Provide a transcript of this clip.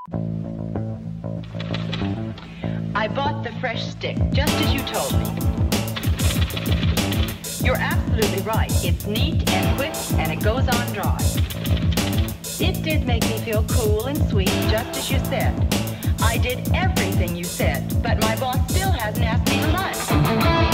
I bought the fresh stick, just as you told me. You're absolutely right. It's neat and quick, and it goes on dry. It did make me feel cool and sweet, just as you said. I did everything you said, but my boss still hasn't asked me to lunch.